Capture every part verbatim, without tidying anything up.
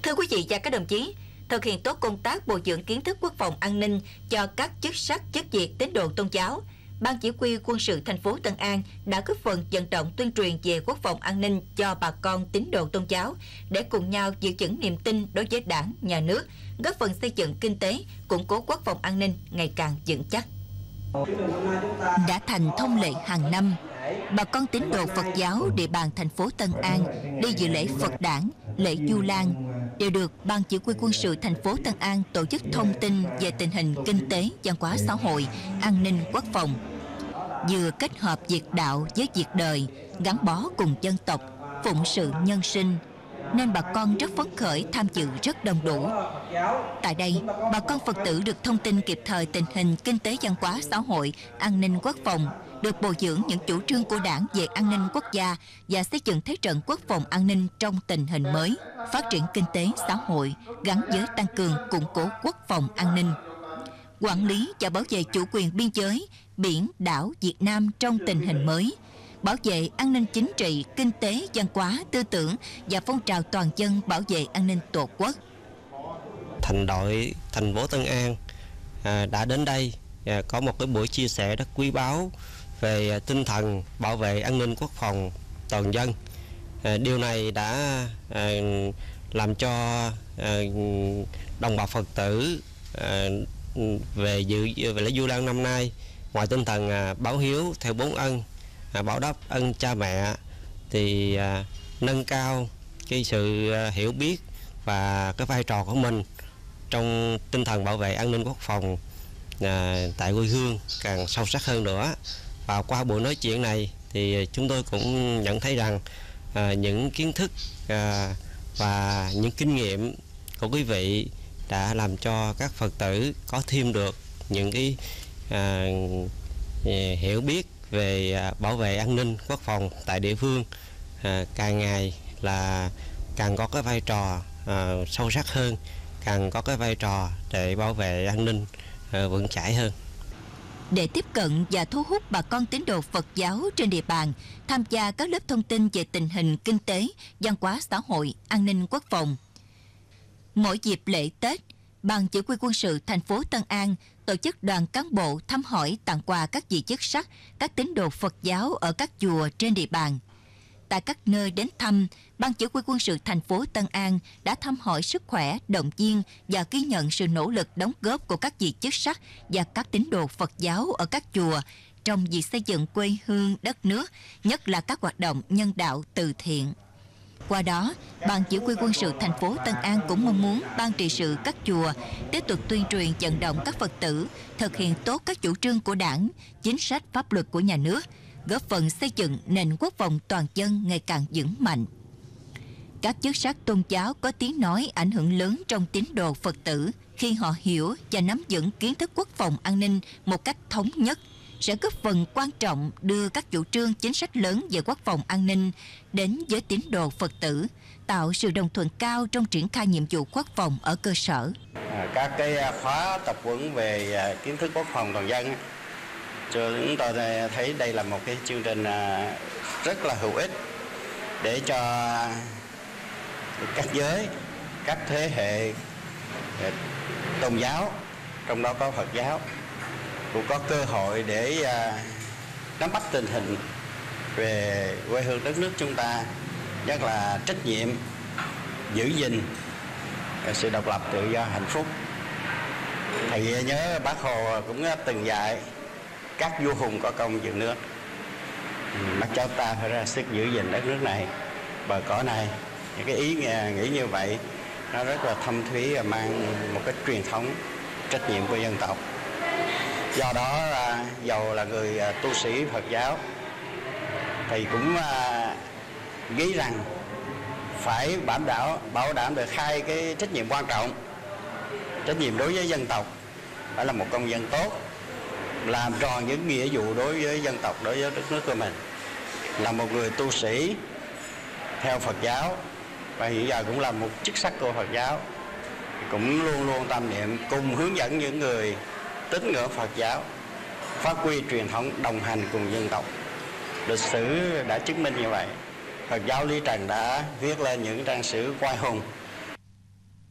Thưa quý vị và các đồng chí, thực hiện tốt công tác bồi dưỡng kiến thức quốc phòng an ninh cho các chức sắc chức việc tín đồ tôn giáo, Ban Chỉ huy Quân sự thành phố Tân An đã góp phần vận động tuyên truyền về quốc phòng an ninh cho bà con tín đồ tôn giáo để cùng nhau giữ vững niềm tin đối với Đảng, Nhà nước, góp phần xây dựng kinh tế, củng cố quốc phòng an ninh ngày càng vững chắc. Đã thành thông lệ hàng năm, bà con tín đồ Phật giáo địa bàn thành phố Tân An đi dự lễ Phật đản, lễ Vu Lan đều được Ban Chỉ huy Quân sự thành phố Tân An tổ chức thông tin về tình hình kinh tế, văn hóa xã hội, an ninh quốc phòng, vừa kết hợp việc đạo với việc đời, gắn bó cùng dân tộc, phụng sự nhân sinh, nên bà con rất phấn khởi tham dự rất đông đủ. Tại đây, bà con Phật tử được thông tin kịp thời tình hình kinh tế văn hóa xã hội, an ninh quốc phòng, được bồi dưỡng những chủ trương của Đảng về an ninh quốc gia và xây dựng thế trận quốc phòng an ninh trong tình hình mới, phát triển kinh tế xã hội gắn với tăng cường củng cố quốc phòng an ninh, quản lý và bảo vệ chủ quyền biên giới, biển, đảo Việt Nam trong tình hình mới, bảo vệ an ninh chính trị, kinh tế, văn hóa, tư tưởng và phong trào toàn dân bảo vệ an ninh Tổ quốc. Thành đội thành phố Tân An à, đã đến đây à, có một cái buổi chia sẻ rất quý báu về tinh thần bảo vệ an ninh quốc phòng toàn dân. À, điều này đã à, làm cho à, đồng bào Phật tử à, về dự về lễ Vu Lan năm nay, ngoài tinh thần à, báo hiếu theo bốn ân, à, báo đáp ân cha mẹ, thì à, nâng cao cái sự à, hiểu biết và cái vai trò của mình trong tinh thần bảo vệ an ninh quốc phòng à, tại quê hương càng sâu sắc hơn nữa. Và qua buổi nói chuyện này thì chúng tôi cũng nhận thấy rằng à, những kiến thức à, và những kinh nghiệm của quý vị đã làm cho các Phật tử có thêm được những cái à, hiểu biết về à, bảo vệ an ninh quốc phòng tại địa phương, à, càng ngày là càng có cái vai trò à, sâu sắc hơn, càng có cái vai trò để bảo vệ an ninh à, vững chãi hơn. Để tiếp cận và thu hút bà con tín đồ Phật giáo trên địa bàn tham gia các lớp thông tin về tình hình kinh tế, văn hóa xã hội, an ninh quốc phòng, mỗi dịp lễ Tết, Ban Chỉ huy Quân sự thành phố Tân An tổ chức đoàn cán bộ thăm hỏi, tặng quà các vị chức sắc, các tín đồ Phật giáo ở các chùa trên địa bàn. Tại các nơi đến thăm, Ban Chỉ huy Quân sự thành phố Tân An đã thăm hỏi sức khỏe, động viên và ghi nhận sự nỗ lực đóng góp của các vị chức sắc và các tín đồ Phật giáo ở các chùa trong việc xây dựng quê hương đất nước, nhất là các hoạt động nhân đạo từ thiện. Qua đó, Ban Chỉ huy Quân sự thành phố Tân An cũng mong muốn Ban trị sự các chùa tiếp tục tuyên truyền vận động các Phật tử thực hiện tốt các chủ trương của Đảng, chính sách pháp luật của nhà nước, góp phần xây dựng nền quốc phòng toàn dân ngày càng vững mạnh. Các chức sắc tôn giáo có tiếng nói ảnh hưởng lớn trong tín đồ Phật tử khi họ hiểu và nắm vững kiến thức quốc phòng an ninh một cách thống nhất, sẽ góp phần quan trọng đưa các chủ trương chính sách lớn về quốc phòng an ninh đến với tín đồ Phật tử, tạo sự đồng thuận cao trong triển khai nhiệm vụ quốc phòng ở cơ sở. Các cái khóa tập huấn về kiến thức quốc phòng toàn dân, chúng tôi thấy đây là một cái chương trình rất là hữu ích để cho các giới, các thế hệ tôn giáo, trong đó có Phật giáo, cũng có cơ hội để uh, nắm bắt tình hình về quê hương đất nước chúng ta, nhất là trách nhiệm giữ gìn sự độc lập, tự do, hạnh phúc. Thầy nhớ Bác Hồ cũng từng dạy các vua hùng có công dựng nước, bắt cháu ta phải ra sức giữ gìn đất nước này, bờ cõi này. Những cái ý nghĩ như vậy nó rất là thâm thúy và mang một cái truyền thống trách nhiệm của dân tộc. Do đó dầu là người tu sĩ Phật giáo, thầy cũng nghĩ rằng phải bảo đảm bảo đảm được hai cái trách nhiệm quan trọng. Trách nhiệm đối với dân tộc phải là một công dân tốt, làm tròn những nghĩa vụ đối với dân tộc, đối với đất nước của mình. Là một người tu sĩ theo Phật giáo và hiện giờ cũng là một chức sắc của Phật giáo, cũng luôn luôn tâm niệm cùng hướng dẫn những người tín ngưỡng Phật giáo phát huy truyền thống đồng hành cùng dân tộc. Lịch sử đã chứng minh như vậy. Phật giáo Lý Trần đã viết lên những trang sử oai hùng.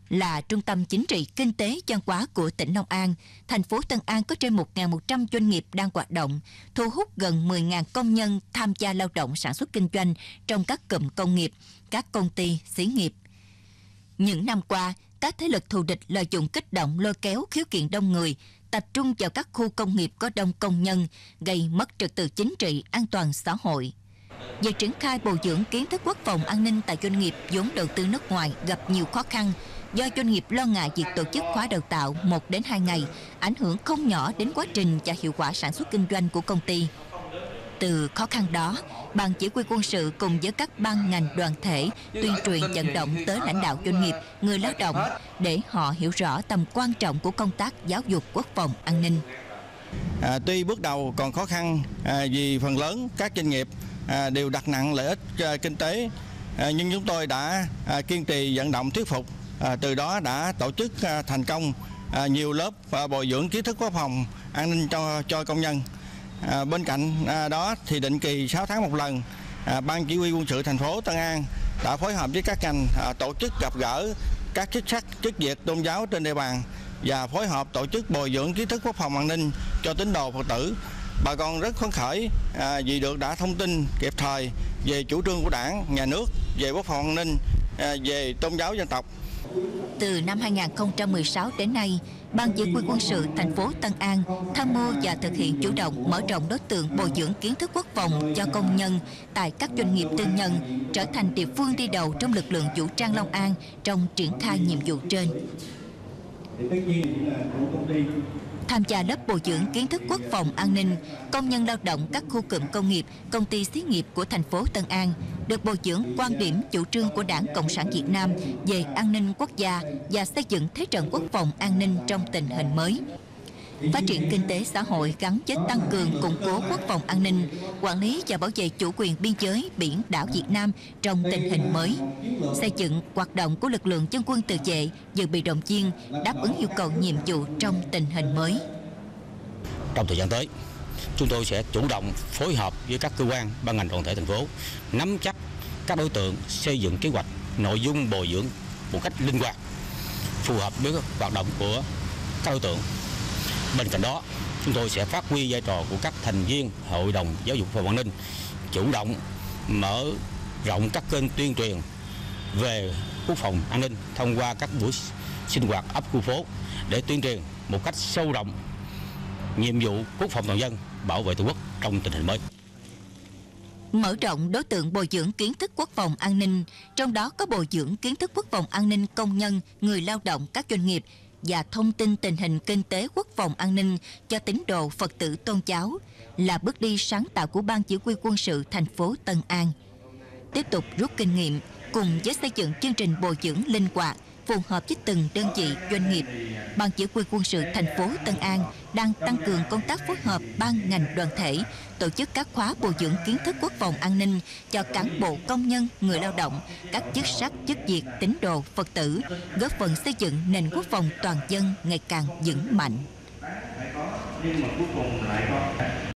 Là trung tâm chính trị, kinh tế, văn hóa của tỉnh Long An, thành phố Tân An có trên một nghìn một trăm doanh nghiệp đang hoạt động, thu hút gần mười nghìn công nhân tham gia lao động sản xuất kinh doanh trong các cụm công nghiệp, các công ty, xí nghiệp. Những năm qua, các thế lực thù địch lợi dụng kích động lôi kéo khiếu kiện đông người, tập trung vào các khu công nghiệp có đông công nhân, gây mất trật tự chính trị, an toàn xã hội. Việc triển khai bồi dưỡng kiến thức quốc phòng an ninh tại doanh nghiệp vốn đầu tư nước ngoài gặp nhiều khó khăn do doanh nghiệp lo ngại việc tổ chức khóa đào tạo một đến hai ngày, ảnh hưởng không nhỏ đến quá trình và hiệu quả sản xuất kinh doanh của công ty. Từ khó khăn đó, Ban Chỉ huy quân sự cùng với các ban ngành đoàn thể tuyên truyền vận động tới lãnh đạo doanh nghiệp, người lao động để họ hiểu rõ tầm quan trọng của công tác giáo dục quốc phòng an ninh. À, tuy bước đầu còn khó khăn à, vì phần lớn các doanh nghiệp à, đều đặt nặng lợi ích à, kinh tế, à, nhưng chúng tôi đã à, kiên trì vận động thuyết phục, à, từ đó đã tổ chức à, thành công à, nhiều lớp à, bồi dưỡng kiến thức quốc phòng an ninh cho cho công nhân. À, bên cạnh à, đó thì định kỳ sáu tháng một lần, à, Ban Chỉ huy quân sự thành phố Tân An đã phối hợp với các ngành à, tổ chức gặp gỡ các chức sắc chức việc tôn giáo trên địa bàn và phối hợp tổ chức bồi dưỡng kiến thức quốc phòng an ninh cho tín đồ Phật tử. Bà con rất phấn khởi à, vì được đã thông tin kịp thời về chủ trương của Đảng, Nhà nước về quốc phòng an ninh, à, về tôn giáo dân tộc. Từ năm hai nghìn không trăm mười sáu đến nay, Ban Chỉ huy quân sự thành phố Tân An tham mưu và thực hiện chủ động mở rộng đối tượng bồi dưỡng kiến thức quốc phòng cho công nhân tại các doanh nghiệp tư nhân, trở thành địa phương đi đầu trong lực lượng vũ trang Long An trong triển khai nhiệm vụ trên. Tham gia lớp bồi dưỡng kiến thức quốc phòng an ninh, công nhân lao động các khu cụm công nghiệp, công ty xí nghiệp của thành phố Tân An được bồi dưỡng quan điểm chủ trương của Đảng Cộng sản Việt Nam về an ninh quốc gia và xây dựng thế trận quốc phòng an ninh trong tình hình mới. Phát triển kinh tế xã hội gắn với tăng cường củng cố quốc phòng an ninh, quản lý và bảo vệ chủ quyền biên giới biển đảo Việt Nam trong tình hình mới. Xây dựng hoạt động của lực lượng dân quân tự vệ, dự bị động viên, đáp ứng yêu cầu nhiệm vụ trong tình hình mới. Trong thời gian tới, chúng tôi sẽ chủ động phối hợp với các cơ quan, ban ngành đoàn thể thành phố, nắm chắc các đối tượng, xây dựng kế hoạch, nội dung bồi dưỡng một cách linh hoạt, phù hợp với hoạt động của các đối tượng. Bên cạnh đó, chúng tôi sẽ phát huy vai trò của các thành viên Hội đồng Giáo dục và An ninh, chủ động mở rộng các kênh tuyên truyền về quốc phòng an ninh thông qua các buổi sinh hoạt ấp khu phố để tuyên truyền một cách sâu rộng nhiệm vụ quốc phòng toàn dân, bảo vệ Tổ quốc trong tình hình mới. Mở rộng đối tượng bồi dưỡng kiến thức quốc phòng an ninh, trong đó có bồi dưỡng kiến thức quốc phòng an ninh công nhân, người lao động các doanh nghiệp và thông tin tình hình kinh tế quốc phòng an ninh cho tín đồ Phật tử tôn giáo là bước đi sáng tạo của Ban Chỉ huy quân sự thành phố Tân An. Tiếp tục rút kinh nghiệm cùng với xây dựng chương trình bồi dưỡng linh hoạt phù hợp với từng đơn vị doanh nghiệp, Ban Chỉ huy quân sự thành phố Tân An đang tăng cường công tác phối hợp ban ngành đoàn thể, tổ chức các khóa bồi dưỡng kiến thức quốc phòng an ninh cho cán bộ công nhân, người lao động, các chức sắc, chức việc, tín đồ, Phật tử, góp phần xây dựng nền quốc phòng toàn dân ngày càng vững mạnh.